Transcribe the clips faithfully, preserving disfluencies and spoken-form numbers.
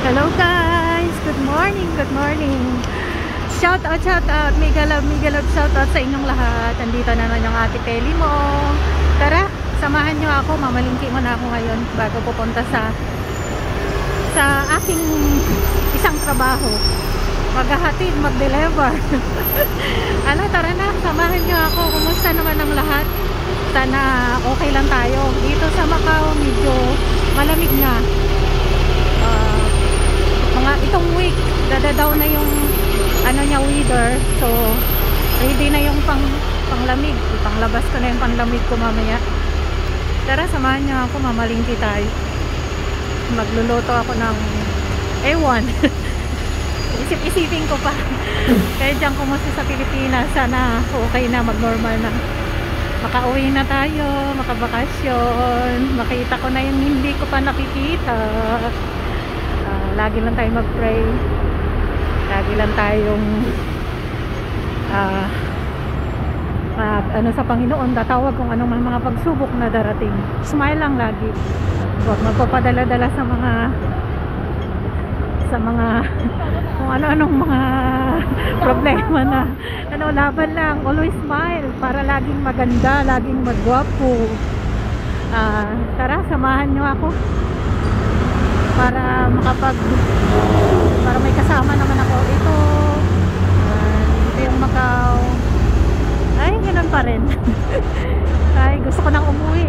Hello guys! Good morning, good morning. Shout out, shout out. Mega love, mega love shout out sa inyong lahat. Andito naman yung ate Peli mo. Tara, samahan nyo ako. Mamalingki muna ako ngayon bago pupunta sa sa aking isang trabaho. Maghahatid, mag-deliver. Ano, tara na, samahan nyo ako. Kumusta naman ang lahat? Sana okay lang tayo. Dito sa Macau, medyo malamig na. Uh, mga itong week, dadadaw na yung ano niya, weather. So, ready na yung pang, panglamig. Ipanglabas ko na yung panglamig ko mamaya. Tara, samahan nyo ako. Mamalingki tayo. Magluluto ako ng ewan. Isip-isipin ko pa. Kaya dyan kumusta sa Pilipinas, sana okay na, mag-normal na. Makauwi na tayo, makabakasyon. Makita ko na yung hindi ko pa nakikita. Uh, lagi lang tayo mag-pray. Lagi lang tayong uh, mag, ano sa Panginoon, tatawag kung anong mga pagsubok na darating. Smile lang lagi. Huwag magpapadala-dala sa mga sa mga kung ano-anong mga problema na ano, laban lang. Always smile para laging maganda, laging magwapo. Uh, tara, samahan nyo ako para makapag para may kasama naman ako. Ito uh, ito yung Macau. Ay, ganun pa rin. Ay, gusto ko nang umuwi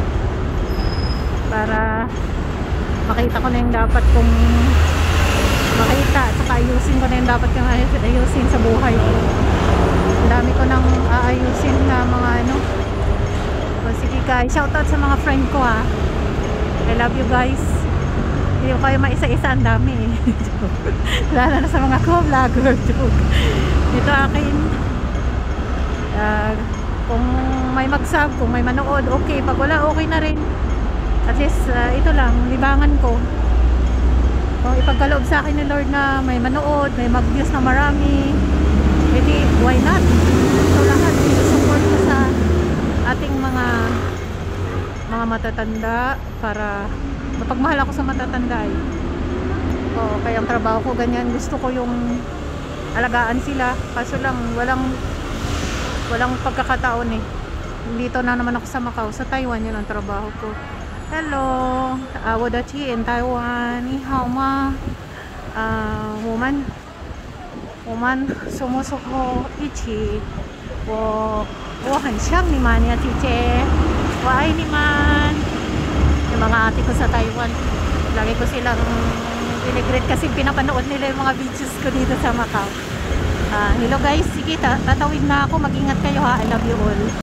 para makita ko na yung dapat kong makita at saka ayusin ko na yung dapat kong ayusin sa buhay ko. Ang dami ko nang aayusin na mga ano. So, sige guys, shoutout sa mga friend ko ha. I love you guys. Hindi ko kayo maisa-isa, ang dami eh. Lalo na sa mga co-vlogger. Ito akin. Uh, kung may magsab, kung may manood, okay. Pag wala, okay na rin. At least, uh, ito lang, libangan ko. Kung ipagkaloob sa akin ni Lord na may manood, may mag-views na marami, edi why not? So lahat, support ko sa ating mga mga matatanda para mapagmahal ako sa matatanda eh. Oo, kaya ang trabaho ko ganyan, gusto ko yung alagaan sila, kaso lang walang walang pagkakataon eh. Dito na naman ako sa Macau, sa Taiwan yun ang trabaho ko. Hello, uh, 我的亲人台湾，你好吗？呃，我们我们什么时候一起？我我很想你们呀，姐姐，我爱你们。Yung mga ate ko sa Taiwan, lagi ko silang pinigreet kasi pinapanood nila yung mga videos ko dito sa Macau. Uh, hello guys, sige, tatawid na ako. Mag-ingat kayo ha. I love you all.